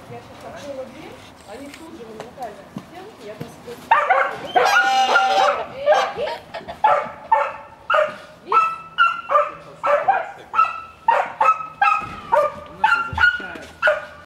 Я сейчас открыла дверь, они тут же моментально в стенке, я там